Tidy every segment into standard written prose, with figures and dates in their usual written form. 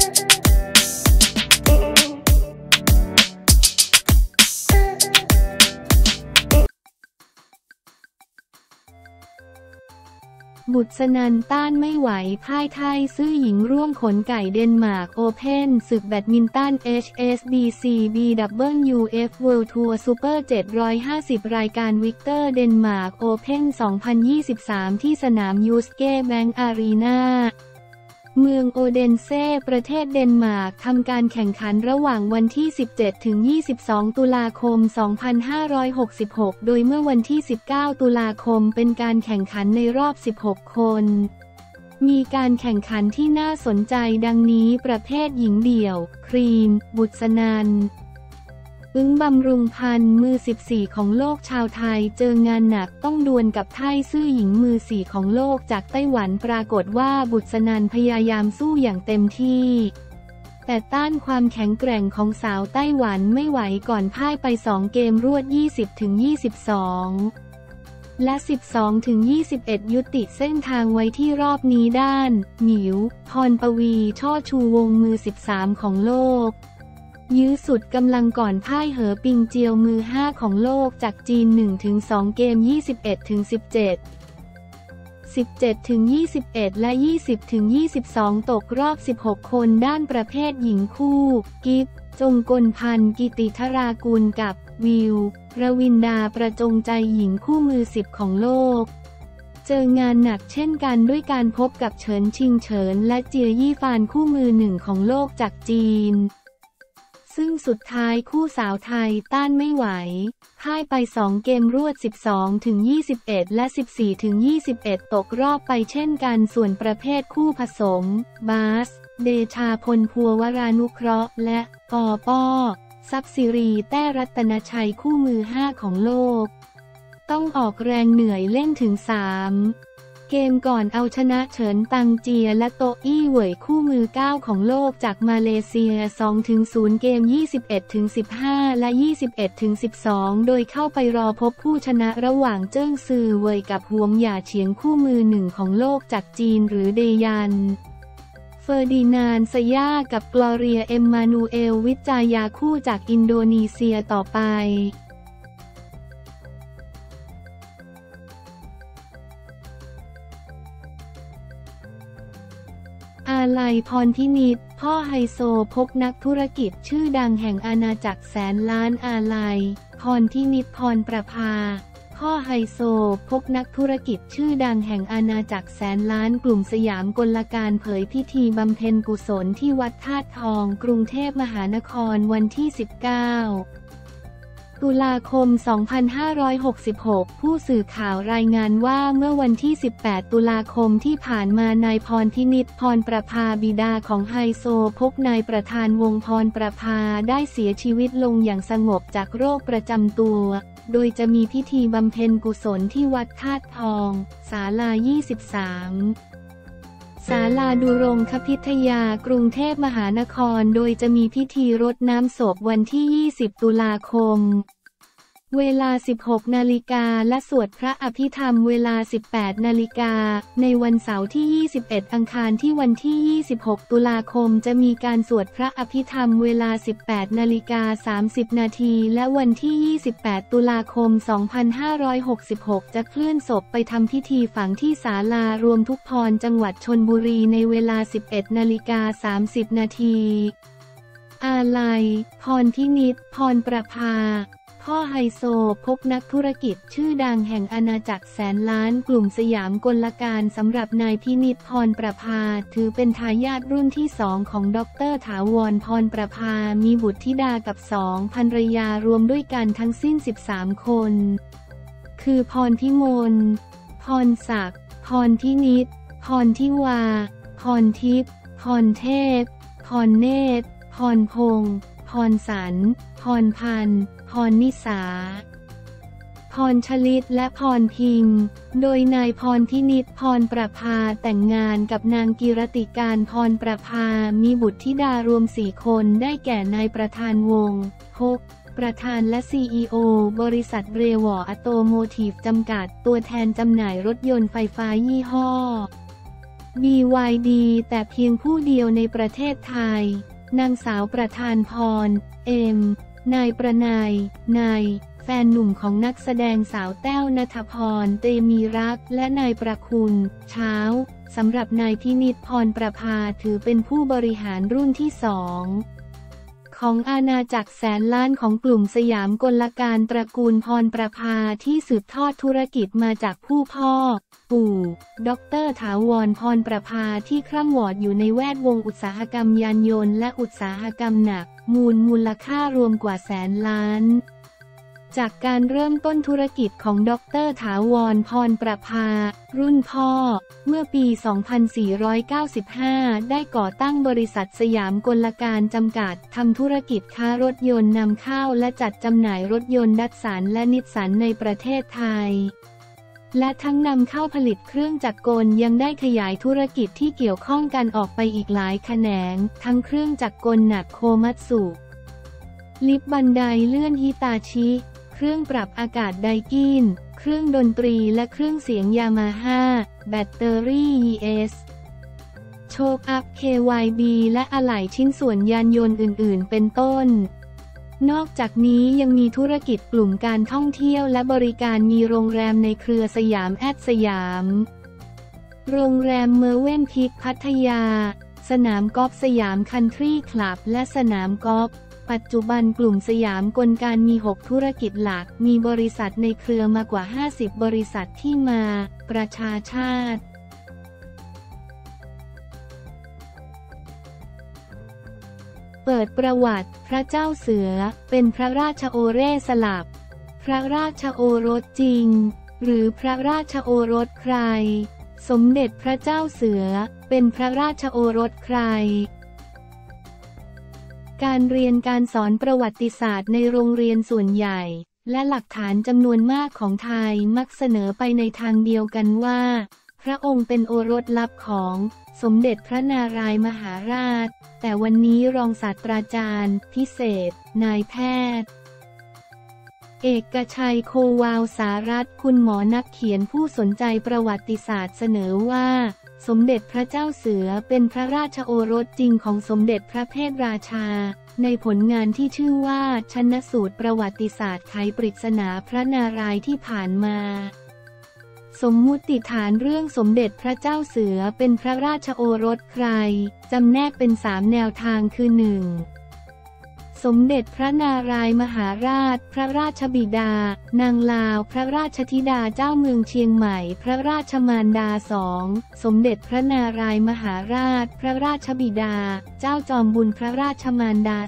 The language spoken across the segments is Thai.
บุษนันต้านไม่ไหวพ่ายไทยซื่อหญิงร่วมขนไก่เดนมาร์กโอเพ่นศึกแบดมินตัน HSBC BWF World Tour Super 750 รายการวิกเตอร์เดนมาร์กโอเพ่น 2023 ที่สนามยูสเก้แบงก์อารีนาเมืองโอเดนเซ่ประเทศเดนมาร์กทำการแข่งขันระหว่างวันที่ 17-22 ตุลาคม 2566 โดยเมื่อวันที่ 19 ตุลาคมเป็นการแข่งขันในรอบ 16 คน มีการแข่งขันที่น่าสนใจดังนี้ประเภทหญิงเดี่ยว ครีม บุษนันท์บำรุงพันธ์มือ 14 ของโลกชาวไทยเจองานหนักต้องดวลกับไทยซื่อหญิงมือ 4 ของโลกจากไต้หวันปรากฏว่าบุษนันท์พยายามสู้อย่างเต็มที่แต่ต้านความแข็งแกร่งของสาวไต้หวันไม่ไหวก่อนพ่ายไป 2 เกมรวด 20-22 และ 12-21 ยุติเส้นทางไว้ที่รอบนี้ด้านหมิว พรปวีช่อชูวงมือ 13 ของโลกยื้อสุดกำลังก่อนพ่ายเหอปิงเจียวมือ 5 ของโลกจากจีน 1-2 เกม 21-17 17-21 และ 20-22 ตกรอบ 16 คนด้านประเภทหญิงคู่กิฟจงกลพันธ์กิติธรากุลกับวิวรวินดาประจงใจหญิงคู่มือ 10 ของโลกเจองานหนักเช่นกันด้วยการพบกับเฉินชิงเฉินและเจียยี่ฟานคู่มือ 1 ของโลกจากจีนซึ่งสุดท้ายคู่สาวไทยต้านไม่ไหวพ่ายไป 2 เกมรวด 12-21 และ 14-21 ตกรอบไปเช่นกันส่วนประเภทคู่ผสมบาสเดชาพลภัววรานุเคราะห์และปอป้อทรัพย์สิรีแต้รัตนชัยคู่มือ 5 ของโลกต้องออกแรงเหนื่อยเล่นถึง 3 เกมก่อนเอาชนะเฉินตังเจียและโตอี้เหวยคู่มือ 9 ของโลกจากมาเลเซีย 2-0 เกม 21-15 และ 21-12 โดยเข้าไปรอพบผู้ชนะระหว่างเจิ้งซือเหวยกับหวงหย่าเฉียงคู่มือ 1 ของโลกจากจีนหรือเดยันเฟอร์ดินานด์สย่ากับกลอเรียเอ็มมานูเอลวิจายาคู่จากอินโดนีเซียต่อไปอาลัยพรพินิจพ่อไฮโซพบนักธุรกิจชื่อดังแห่งอาณาจักรแสนล้านอาลัยพรพินิจพรประภาพ่อไฮโซพบนักธุรกิจชื่อดังแห่งอาณาจักรแสนล้านกลุ่มสยามกลการเผยพิธีบำเพ็ญกุศลที่วัดธาตุทองกรุงเทพมหานครวันที่ 19 ตุลาคม 2566 ผู้สื่อข่าวรายงานว่าเมื่อวันที่ 18 ตุลาคมที่ผ่านมานายพรพินิจพรประภาบิดาของไฮโซพบนายประธานวงพรประภาได้เสียชีวิตลงอย่างสงบจากโรคประจำตัวโดยจะมีพิธีบำเพ็ญกุศลที่วัดธาตุทองศาลา 23 ศาลาดุรงคพิทยากรุงเทพมหานครโดยจะมีพิธีรดน้ำศพวันที่ 20 ตุลาคมเวลา 16 นาฬิกาและสวดพระอภิธรรมเวลา 18 นาฬิกาในวันเสาร์ที่ 21 อังคารที่วันที่ 26 ตุลาคมจะมีการสวดพระอภิธรรมเวลา 18 นาฬิกา 30 นาทีและวันที่ 28 ตุลาคม 2566 จะเคลื่อนศพไปทำพิธีฝังที่ศาลารวมทุกพรจังหวัดชลบุรีในเวลา 11 นาฬิกา 30 นาทีอาลัยพรพินิจพรประภาพ่อไฮโซพบนักธุรกิจชื่อดังแห่งอาณาจักรแสนล้านกลุ่มสยามกลการสำหรับนายพินิจพรประภาถือเป็นทายาทรุ่นที่ 2 ของดร.ถาวรพรประภามีบุตรธิดากับ 2 ภรรยารวมด้วยกันทั้งสิ้น 13 คนคือพรพิมลพรศักดิ์พรพินิจพรทิวาพรทิพย์พรเทพพรเนตรพรพงษ์พรสันพรพันธ์พรนิสาพรชลิตและพรพิงโดยนายพรพินิจพรประภาแต่งงานกับนางกิรติการพรประภามีบุตรธิดารวม 4 คนได้แก่นายประธานวงพกประธานและ CEO บริษัทเรวออโตโมทีฟจำกัดตัวแทนจำหน่ายรถยนต์ไฟฟ้ายี่ห้อ BYD แต่เพียงผู้เดียวในประเทศไทยนางสาวประธานพรนายประนายแฟนหนุ่มของนักแสดงสาวแต้วณัฐพรเตมีรักและนายประคุณเช้าสำหรับนายพินิจพรประภาถือเป็นผู้บริหารรุ่นที่2ของอาณาจักรแสนล้านของกลุ่มสยามกลการตระกูลพรประภาที่สืบทอดธุรกิจมาจากผู้พ่อปู่ดร.ถาวรพรประภาที่คร่ำวอดอยู่ในแวดวงอุตสาหกรรมยานยนต์และอุตสาหกรรมหนักมูลค่ารวมกว่าแสนล้านจากการเริ่มต้นธุรกิจของดร.ถาวรพรประภารุ่นพ่อเมื่อปี 2495 ได้ก่อตั้งบริษัทสยามกลการจำกัดทำธุรกิจค้ารถยนต์นำเข้าและจัดจำหน่ายรถยนต์ดัตสันและนิสสันในประเทศไทยและทั้งนำเข้าผลิตเครื่องจักรกลยังได้ขยายธุรกิจที่เกี่ยวข้องกันออกไปอีกหลายแขนงทั้งเครื่องจักรกลหนักโคมัตสึลิฟต์บันไดเลื่อนฮิตาชิเครื่องปรับอากาศไดกินเครื่องดนตรีและเครื่องเสียงยามาฮ่าแบตเตอรี่ ES โชคอัพ KYB และอะไหล่ชิ้นส่วนยานยนต์อื่นๆเป็นต้นนอกจากนี้ยังมีธุรกิจกลุ่มการท่องเที่ยวและบริการมีโรงแรมในเครือสยามสยามโรงแรมเมอร์เว่นพิกพัทยาสนามกอล์ฟสยามคันทรีคลับและสนามกอล์ฟปัจจุบันกลุ่มสยามกลการมี6ธุรกิจหลักมีบริษัทในเครือมากว่า50บริษัทที่มาประชาชาติเปิดประวัติพระเจ้าเสือเป็นพระราชโอรสสลับพระราชโอรสจริงหรือพระราชโอรสใครสมเด็จพระเจ้าเสือเป็นพระราชโอรสใครการเรียนการสอนประวัติศาสตร์ในโรงเรียนส่วนใหญ่และหลักฐานจำนวนมากของไทยมักเสนอไปในทางเดียวกันว่าพระองค์เป็นโอรสลับของสมเด็จพระนารายมหาราชแต่วันนี้รองศาสตราจารย์พิเศษนายแพทย์เอกชัยโควาวสารัตน์คุณหมอนักเขียนผู้สนใจประวัติศาสตร์เสนอว่าสมเด็จพระเจ้าเสือเป็นพระราชโอรสจริงของสมเด็จพระเพทราชาในผลงานที่ชื่อว่าชันสูตรประวัติศาสตร์ไขปริศนาพระนารายณ์ที่ผ่านมาสมมุติฐานเรื่องสมเด็จพระเจ้าเสือเป็นพระราชโอรสใครจำแนกเป็น3แนวทางคือ 1. สมเด็จพระนารายณ์มหาราชพระราชบิดานางลาวพระราชธิดาเจ้าเมืองเชียงใหม่พระราชมารดา 2. สมเด็จพระนารายณ์มหาราชพระราชบิดาเจ้าจอมบุญพระราชมารดา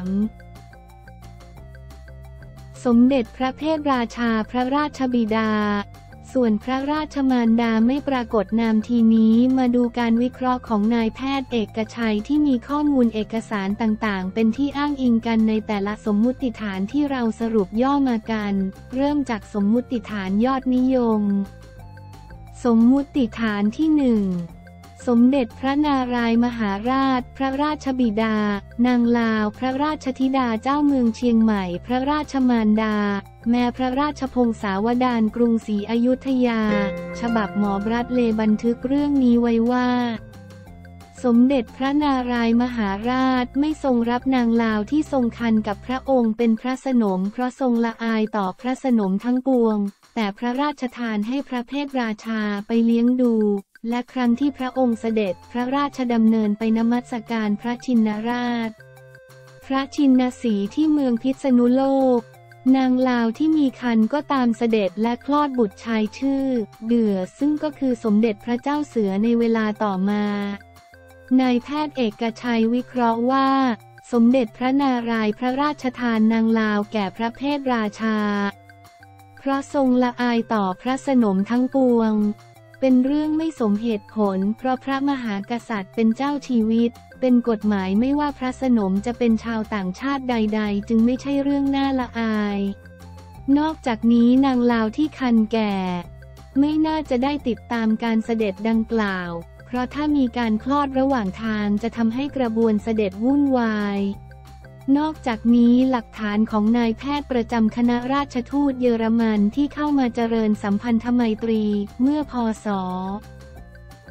3. สมเด็จพระเพทราชาพระราชบิดาส่วนพระราชมารดาไม่ปรากฏนามทีนี้มาดูการวิเคราะห์ของนายแพทย์เอกชัยที่มีข้อมูลเอกสารต่างๆเป็นที่อ้างอิงกันในแต่ละสมมุติฐานที่เราสรุปย่อมากันเริ่มจากสมมุติฐานยอดนิยมสมมุติฐานที่ 1สมเด็จพระนารายณ์มหาราชพระราชบิดานางลาวพระราชธิดาเจ้าเมืองเชียงใหม่พระราชมารดาแม้พระราชพงศาวดารกรุงศรีอยุธยาฉบับหมอบรัดเลย์บันทึกเรื่องนี้ไว้ว่าสมเด็จพระนารายณ์มหาราชไม่ทรงรับนางลาวที่ทรงครรภ์กับพระองค์เป็นพระสนมเพราะทรงละอายต่อพระสนมทั้งปวงแต่พระราชทานให้พระเพทราชาไปเลี้ยงดูและครั้งที่พระองค์เสด็จพระราชดำเนินไปนมัสการพระชินราชพระชินสีห์ที่เมืองพิษณุโลกนางลาวที่มีครรภ์ก็ตามเสด็จและคลอดบุตรชายชื่อเดื่อซึ่งก็คือสมเด็จพระเจ้าเสือในเวลาต่อมานายแพทย์เอกชัยวิเคราะห์ว่าสมเด็จพระนารายณ์พระราชทานนางลาวแก่พระเพทราชาเพราะทรงละอายต่อพระสนมทั้งปวงเป็นเรื่องไม่สมเหตุผลเพราะพระมหากษัตริย์เป็นเจ้าชีวิตเป็นกฎหมายไม่ว่าพระสนมจะเป็นชาวต่างชาติใดๆจึงไม่ใช่เรื่องน่าละอายนอกจากนี้นางลาวที่ครรภ์แก่ไม่น่าจะได้ติดตามการเสด็จดังกล่าวเพราะถ้ามีการคลอดระหว่างทางจะทำให้กระบวนเสด็จวุ่นวายนอกจากนี้หลักฐานของนายแพทย์ประจำคณะราชทูตเยอรมันที่เข้ามาเจริญสัมพันธไมตรีเมื่อพ.ศ.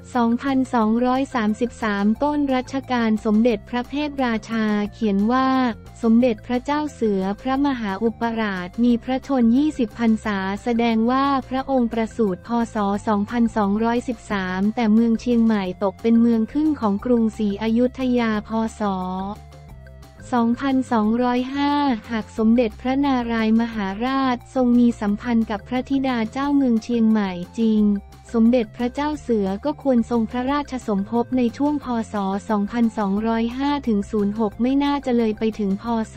2233 ต้นรัชกาลสมเด็จพระเทพราชาเขียนว่าสมเด็จพระเจ้าเสือพระมหาอุปราชมีพระชน20 พรรษาแสดงว่าพระองค์ประสูติพ.ศ. 2213แต่เมืองเชียงใหม่ตกเป็นเมืองขึ้นของกรุงศรีอยุธยาพ.ศ. 2205 หากสมเด็จพระนารายมหาราชทรงมีสัมพันธ์กับพระธิดาเจ้าเมืองเชียงใหม่จริงสมเด็จพระเจ้าเสือก็ควรทรงพระราชสมภพในช่วงพ.ศ. 2205-06 ไม่น่าจะเลยไปถึงพ.ศ.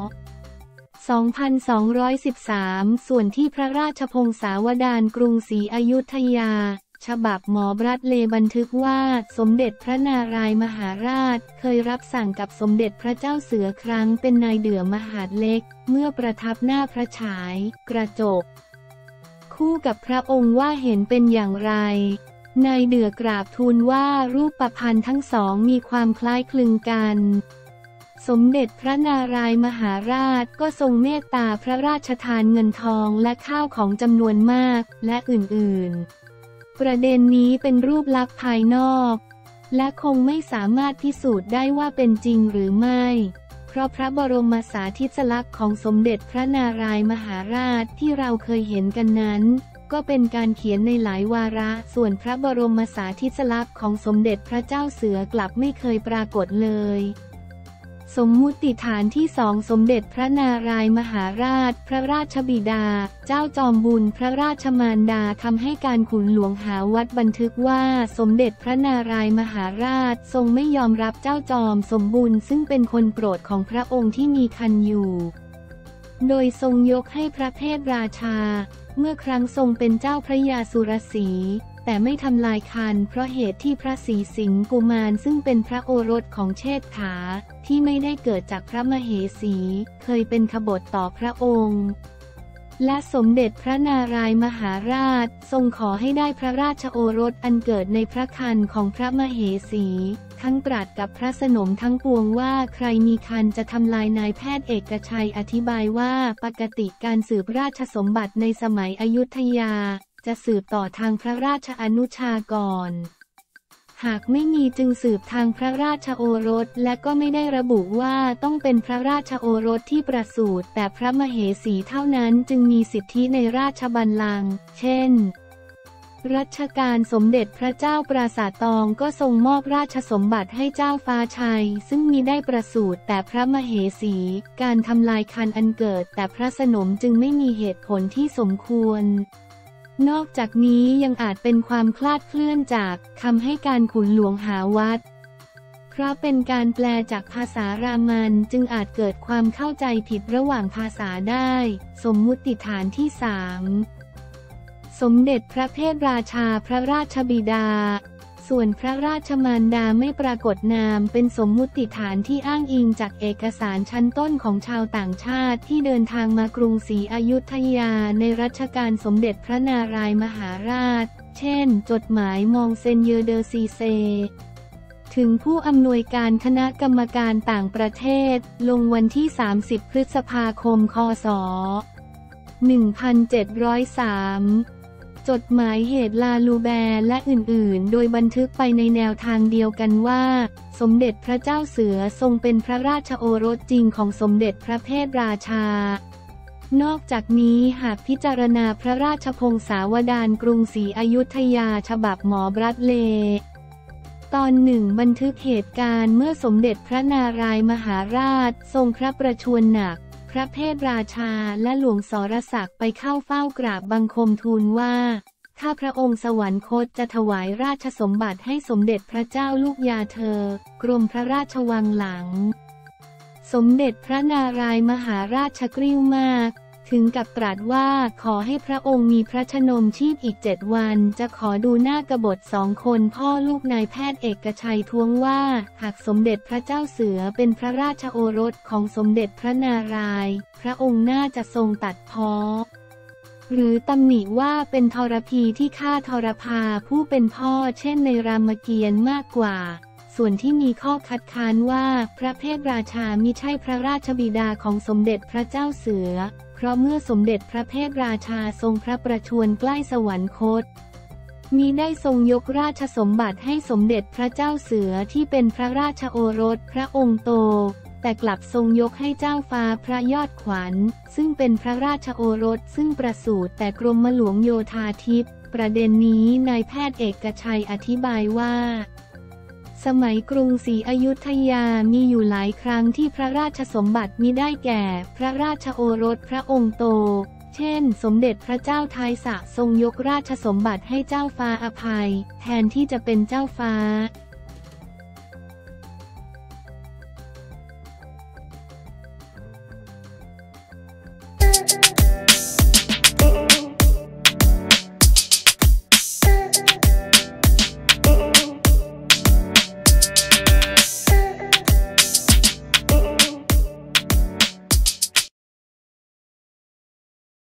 2213 ส่วนที่พระราชพงศาวดารกรุงศรีอยุธยาฉบับหมอบรัดเลบันทึกว่าสมเด็จพระนารายมหาราชเคยรับสั่งกับสมเด็จพระเจ้าเสือครั้งเป็นนายเดื่อมหาดเล็กเมื่อประทับหน้าพระฉายกระจกคู่กับพระองค์ว่าเห็นเป็นอย่างไรนายเดื่อกราบทูลว่ารูปพรรณทั้งสองมีความคล้ายคลึงกันสมเด็จพระนารายมหาราชก็ทรงเมตตาพระราชทานเงินทองและข้าวของจำนวนมากและอื่นๆประเด็นนี้เป็นรูปลักษณ์ภายนอกและคงไม่สามารถพิสูจน์ได้ว่าเป็นจริงหรือไม่เพราะพระบรมสารีสลักษณ์ของสมเด็จพระนารายมหาราชที่เราเคยเห็นกันนั้นก็เป็นการเขียนในหลายวาระส่วนพระบรมสารีสลักษณ์ของสมเด็จพระเจ้าเสือกลับไม่เคยปรากฏเลยสมมุติฐานที่สองสมเด็จพระนารายมหาราชพระราชบิดาเจ้าจอมบุญพระราชมารดาทำให้การขุนหลวงหาวัดบันทึกว่าสมเด็จพระนารายมหาราชทรงไม่ยอมรับเจ้าจอมสมบุญซึ่งเป็นคนโปรดของพระองค์ที่มีคันอยู่โดยทรงยกให้พระเทพราชาเมื่อครั้งทรงเป็นเจ้าพระยาสุรสีแต่ไม่ทำลายคันเพราะเหตุที่พระศรีสิงห์กุมารซึ่งเป็นพระโอรสของเชษฐาที่ไม่ได้เกิดจากพระมเหสีเคยเป็นขบฏต่อพระองค์และสมเด็จพระนารายมหาราชทรงขอให้ได้พระราชโอรสอันเกิดในพระครรภ์ของพระมเหสีทั้งตรัสกับพระสนมทั้งปวงว่าใครมีคันจะทำลายนายแพทย์เอกชัยอธิบายว่าปกติการสืบราชสมบัติในสมัยอยุธยาจะสืบต่อทางพระราชอนุชาก่อนหากไม่มีจึงสืบทางพระราชโอรสและก็ไม่ได้ระบุว่าต้องเป็นพระราชโอรสที่ประสูติแต่พระมเหสีเท่านั้นจึงมีสิทธิในราชบัลลังก์เช่นรัชกาลสมเด็จพระเจ้าปราสาทตองก็ทรงมอบราชสมบัติให้เจ้าฟ้าชัยซึ่งมิได้ประสูติแต่พระมเหสีการทำลายคันอันเกิดแต่พระสนมจึงไม่มีเหตุผลที่สมควรนอกจากนี้ยังอาจเป็นความคลาดเคลื่อนจากคำให้การขุนหลวงหาวัดเพราะเป็นการแปลจากภาษารามันจึงอาจเกิดความเข้าใจผิดระหว่างภาษาได้สมมุติฐานที่3สมเด็จพระเพทราชาพระราชบิดาส่วนพระราชมารดาไม่ปรากฏนามเป็นสมมุติฐานที่อ้างอิงจากเอกสารชั้นต้นของชาวต่างชาติที่เดินทางมากรุงศรีอยุธยาในรัชกาลสมเด็จพระนารายมหาราชเช่นจดหมายมองเซนเยอเดอซีเซถึงผู้อำนวยการคณะกรรมการต่างประเทศลงวันที่30 พฤษภาคม ค.ศ. 1703จดหมายเหตุลาลูแบร์และอื่นๆโดยบันทึกไปในแนวทางเดียวกันว่าสมเด็จพระเจ้าเสือทรงเป็นพระราชโอรสจริงของสมเด็จพระเพทราชานอกจากนี้หากพิจารณาพระราชพงศาวดารกรุงศรีอยุธยาฉบับหมอบรัดเลตอนหนึ่งบันทึกเหตุการณ์เมื่อสมเด็จพระนารายมหาราชทรงพระประชวรหนักพระเพทราชาและหลวงสรศักดิ์ไปเข้าเฝ้ากราบบังคมทูลว่าข้าพระองค์สวรรคตจะถวายราชสมบัติให้สมเด็จพระเจ้าลูกยาเธอกรมพระราชวังหลังสมเด็จพระนารายมหาราชกริ้วมากถึงกับตรัสว่าขอให้พระองค์มีพระชนมชีพอีก7 วันจะขอดูหน้ากบฏ2 คนพ่อลูกนายแพทย์เอกชัยท้วงว่าหากสมเด็จพระเจ้าเสือเป็นพระราชโอรสของสมเด็จพระนารายณ์พระองค์น่าจะทรงตัดพ้อหรือตำหนิว่าเป็นทรพีที่ฆ่าทรพาผู้เป็นพ่อเช่นในรามเกียรติ์มากกว่าส่วนที่มีข้อคัดค้านว่าพระเพทราชามิใช่พระราชบิดาของสมเด็จพระเจ้าเสือเพราะเมื่อสมเด็จพระเพทราชาทรงพระประชวรใกล้สวรรคตมิได้ทรงยกราชสมบัติให้สมเด็จพระเจ้าเสือที่เป็นพระราชโอรสพระองค์โตแต่กลับทรงยกให้เจ้าฟ้าพระยอดขวัญซึ่งเป็นพระราชโอรสซึ่งประสูติแต่กรมหลวงโยธาธิปประเด็นนี้นายแพทย์เอกชัยอธิบายว่าสมัยกรุงศรีอยุธยามีอยู่หลายครั้งที่พระราชสมบัติมิได้แก่พระราชโอรสพระองค์โตเช่นสมเด็จพระเจ้าทายสะทรงยกราชสมบัติให้เจ้าฟ้าอภัยแทนที่จะเป็นเจ้าฟ้า